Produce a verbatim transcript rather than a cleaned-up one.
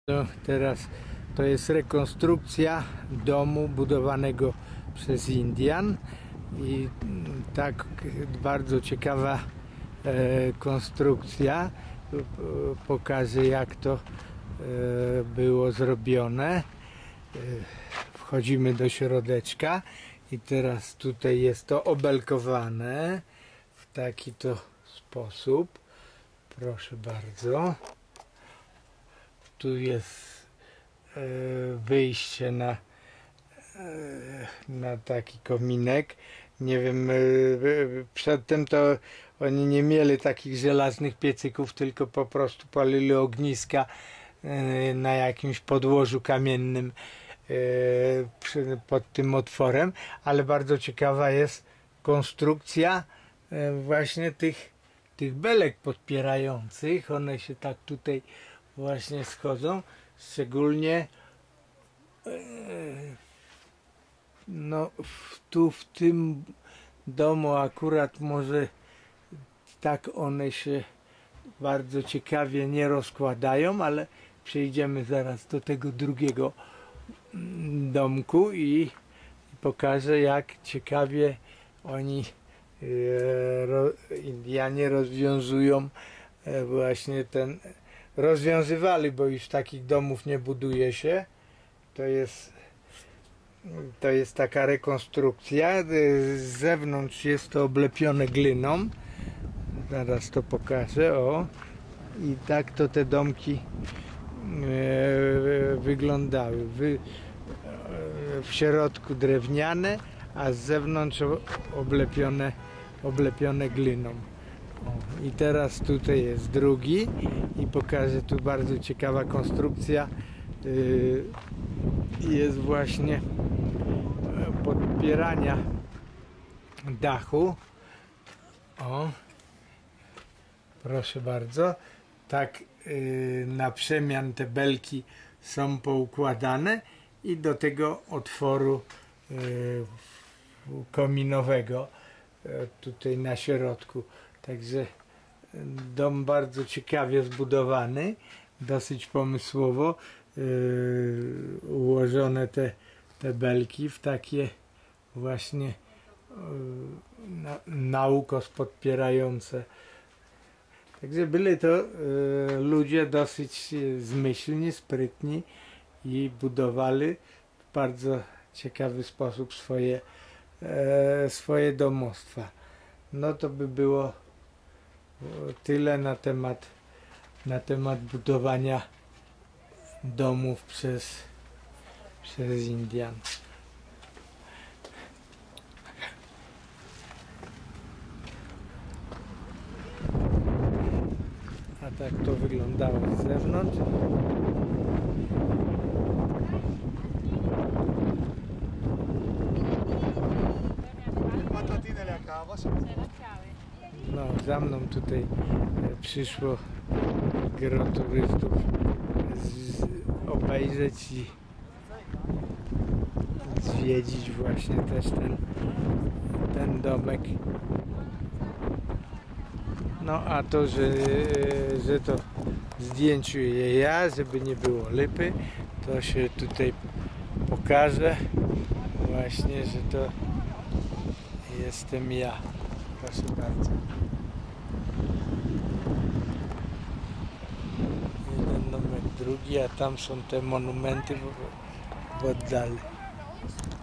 No, teraz to jest rekonstrukcja domu budowanego przez Indian i tak bardzo ciekawa e, konstrukcja. Pokażę, jak to e, było zrobione. E, wchodzimy do środeczka i teraz tutaj jest to obelkowane w taki to sposób. Proszę bardzo. Tu jest e, wyjście na, e, na taki kominek. Nie wiem, e, przedtem to oni nie mieli takich żelaznych piecyków, tylko po prostu palili ogniska e, na jakimś podłożu kamiennym e, przy, pod tym otworem, ale bardzo ciekawa jest konstrukcja e, właśnie tych, tych belek podpierających. One się tak tutaj właśnie schodzą, szczególnie no tu w tym domu akurat może tak one się bardzo ciekawie nie rozkładają, ale przejdziemy zaraz do tego drugiego domku i pokażę, jak ciekawie oni Indianie rozwiązują właśnie ten rozwiązywali, bo już takich domów nie buduje się. To jest to jest taka rekonstrukcja. Z zewnątrz jest to oblepione gliną. Zaraz to pokażę. O. I tak to te domki e, wyglądały. Wy, e, w środku drewniane, a z zewnątrz oblepione, oblepione gliną. O, i teraz tutaj jest drugi i pokażę, tu bardzo ciekawa konstrukcja yy, jest właśnie podpierania dachu. O, proszę bardzo, tak yy, na przemian te belki są poukładane i do tego otworu yy, kominowego yy, tutaj na środku. Także dom bardzo ciekawie zbudowany, dosyć pomysłowo yy, ułożone te, te belki w takie właśnie yy, na, naukos podpierające. Także byli to yy, ludzie dosyć zmyślni, sprytni i budowali w bardzo ciekawy sposób swoje, yy, swoje domostwa. No to by było tyle na temat na temat budowania domów przez przez Indian. A tak to wyglądało z zewnątrz. No, za mną tutaj przyszło gro turystów z, obejrzeć i zwiedzić właśnie też ten, ten domek. No a to, że, że to zdjęciuję ja, żeby nie było lipy, to się tutaj pokaże właśnie, że to jestem ja. Proszę bardzo. Jeden numer, drugi, a tam są te monumenty w, w oddali.